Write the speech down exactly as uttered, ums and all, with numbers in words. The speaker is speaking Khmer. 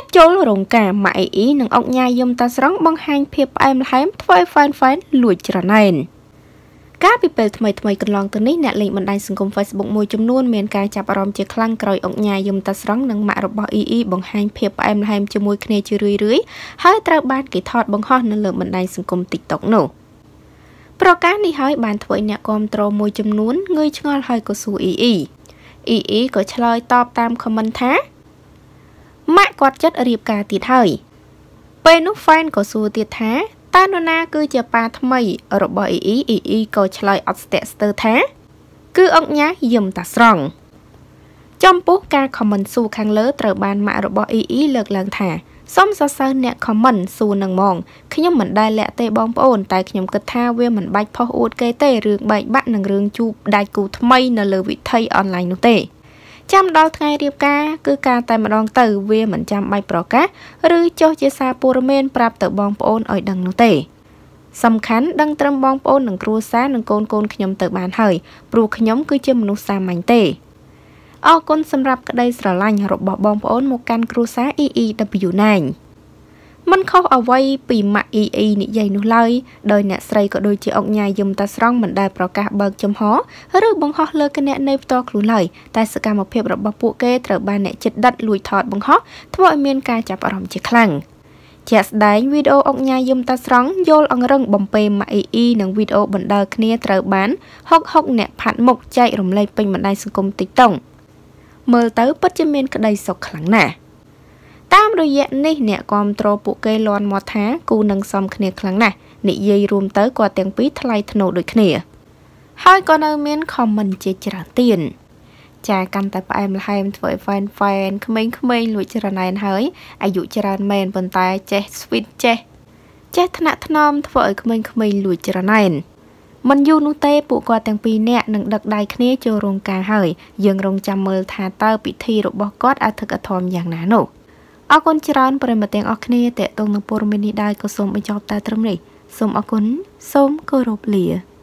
ចូលរោងការម៉ាក់អេអ៊ីនិងអង្គញាយមតាស្រង់បង្ហាញភាពផ្អែមល្ហែមធ្វើឲ្យហ្វេនហ្វេនលួចច្រណែនការពីពេលថ្មីថ្មីកន្លងទៅនេះអ្នកលេងបណ្ដាញសង្គម Facebook មួយចំនួនមានការចាប់អារម្មណ៍ជាខ្លាំងក្រោយអង្គញាយមតាស្រង់និងម៉ាក់របស់អ៊ីអ៊ីបង្ហាញភាពផ្អែមល្ហែមជាមួយគ្នាជារឿយៗហើយត្រូវបានគេថតបង្ហោះនៅលើបណ្ដាញសង្គម TikTok នោះប្រកាសនេះហើយបានធ្វើឲ្យអ្នកគាំទ្រមួយចំនួនងើយឆ្ងល់ហើយក៏សួរអ៊ីអ៊ីអ៊ីអ៊ីក៏ឆ្លើយតបតាម comment ថាម៉ាក់គាត់ចិត្តរៀបការទៀតហើយពេលនោះ fan ក៏សួរទៀតថាតើនរណាគឺជាប៉ាថ្មីរបស់អ៊ីអ៊ីអ៊ីអ៊ីក៏ឆ្លើយអត់ស្ទាក់ស្ទើរថាគឺអង្គញាយមតាស្រង់ចំពោះការ comment សួរខាងលើត្រូវបានម៉ាក់របស់អ៊ីអ៊ីលើកឡើងថាសូមសរសើរអ្នក comment សួរនឹងហ្មងខ្ញុំមិនដែលលាក់ទេបងប្អូនតែខ្ញុំគិតថាវាមិនបាច់ផុសអួតគេទេរឿងបែកបាក់និងរឿងជួបដៃគូថ្មីនៅលើវិធីអនឡាញនោះទេចាំដល់ថ្ងៃរៀបការគឺការតែម្ដងទៅវាមិនចាំបាច់ប្រកាសឬចុះជាសារព័ត៌មានប្រាប់ទៅបងប្អូនឲ្យដឹងនោះទេសំខាន់ដឹងត្រឹមបងប្អូននិងគ្រួសារនិងកូនកូនខ្ញុំទៅបានហើយព្រោះខ្ញុំគឺជាមនុស្សសាមញ្ញទេអរគុណសម្រាប់ក្តីស្រឡាញ់របស់បងប្អូនមកកាន់គ្រួសារ អ៊ី អ៊ី ដបលយូ ណាइन មិនខុសអ្វីពីម៉ាក់ អ៊ី អ៊ី និយាយនោះឡើយដោយអ្នកស្រីក៏ដូចជាអង្គញាយមតាស្រង់មិនដែលប្រកាសបើកចំហឬបង្ហោះលើគណនីផ្ទាល់ខ្លួនឡើយតែសកម្មភាពរបស់ពួកគេត្រូវបានអ្នកជិតដិតលួចថតបង្ហោះធ្វើឲ្យមានការចាប់អារម្មណ៍ជាខ្លាំងជាក់ស្ដែងវីដេអូអង្គញាយមតាស្រង់យល់អង្រឹងបំពេម៉ាក់ អ៊ី អ៊ី និងវីដេអូបណ្ដើរគ្នាត្រូវបានហុកហុកអ្នកផាត់មុខចែករំលែកពេញបណ្ដាញសង្គម TikTok មើលទៅពិតជាមានក្តីសុខខ្លាំងណាស់តាមរយៈនេះអ្នកគាំទ្រពួកគេលាន់មាត់ថាគូនឹងសមគ្នាខ្លាំងណាស់និយាយរួមទៅគាត់ទាំងពីរថ្លៃថ្នូរដូចគ្នាហើយក៏នៅមាន comment ជាច្រើនទៀតចាកាន់តែផ្អែមល្ហែមធ្វើឲ្យ fan fan ក្មេងៗលួចច្រណែនហើយអាយុច្រើនមែនប៉ុន្តែចេះ sweet ចេះចេះថ្នាក់ថ្នមធ្វើឲ្យក្មេងៗលួចច្រណែនមិនយូរនោះទេពួកគាត់ទាំងពីរនាក់នឹងដឹកដៃគ្នាចូលរោងការហើយយើងរងចាំមើលថាតើពិធីរបស់គាត់អធិកអធមយ៉ាងណានោះអរគុណច្រើនប្រិយមិត្តទាំងអស់គ្នាតេតងនឹងព័ត៌មាននេះដែរក៏សូមបញ្ចប់តែត្រឹមនេះសូមអរគុណសូមគោរពលា